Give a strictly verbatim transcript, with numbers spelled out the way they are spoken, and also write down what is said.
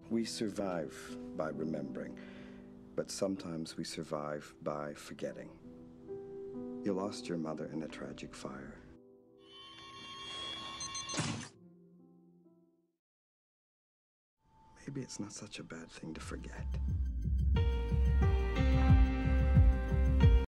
We survive by remembering, but sometimes we survive by forgetting. You lost your mother in a tragic fire. Maybe it's not such a bad thing to forget.